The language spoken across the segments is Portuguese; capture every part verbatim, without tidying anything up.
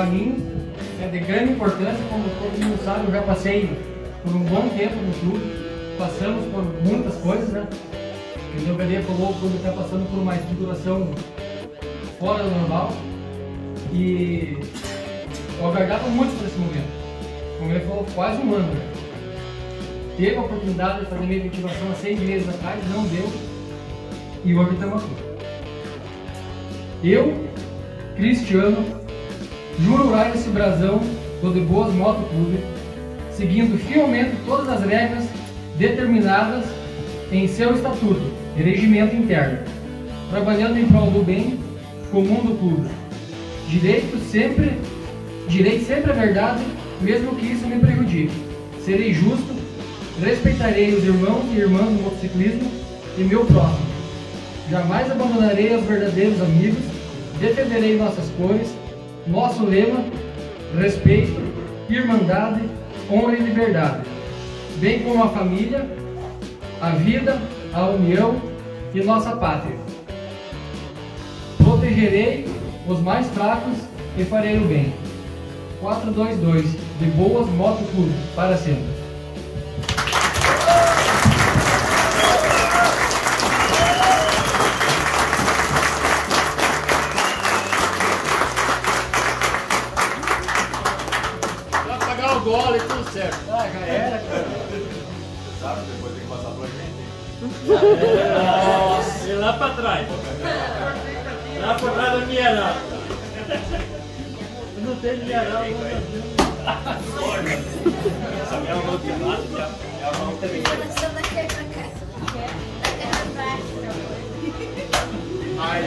para mim é de grande importância, como todo mundo sabe, eu já passei por um bom tempo no clube, passamos por muitas coisas, né? O B D falou que o clube está passando por uma estruturação fora do normal e eu aguardava muito por esse momento. Como ele falou, quase um ano. Né? Teve a oportunidade de fazer minha efetivação há seis meses atrás, não deu, e hoje estamos aqui. Eu, Cristiano, juro orar esse brasão do De Boas Moto Clube, seguindo fielmente todas as regras determinadas em seu estatuto e regimento interno, trabalhando em prol do bem comum do clube. Direito sempre, direito sempre a verdade, mesmo que isso me prejudique. Serei justo, respeitarei os irmãos e irmãs do motociclismo e meu próximo. Jamais abandonarei os verdadeiros amigos, defenderei nossas cores, nosso lema, respeito, irmandade, honra e liberdade, bem como a família, a vida, a união e nossa pátria. Protegerei os mais fracos e farei o bem. quatro dois dois, De Boas Moto Clube, para sempre. Vai pagar o gole e tudo certo. Ah, já era, cara. Sabe, depois tem que passar dois meses. Nossa, e lá pra trás. Lá pra trás do Miarão. Não tem Miarão. Essa minha mão de lado, é a mão também. Ai,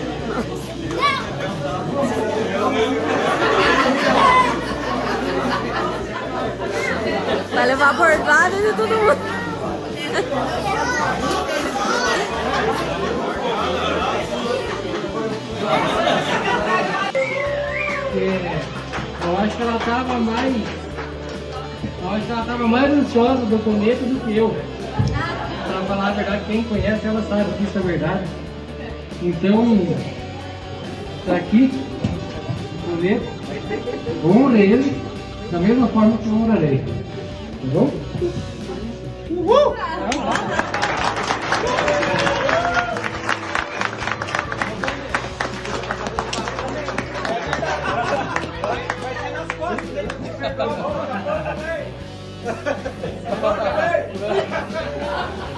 Vai levar a bordada de todo mundo. É, eu acho que ela estava mais. Eu acho que ela estava mais ansiosa do cometa do que eu. Pra falar a verdade, quem conhece ela sabe que isso é verdade. Então, tá aqui, cometa, honra ele da mesma forma que eu honrarei. Tá bom? Uhul! Vai ter nas costas dele.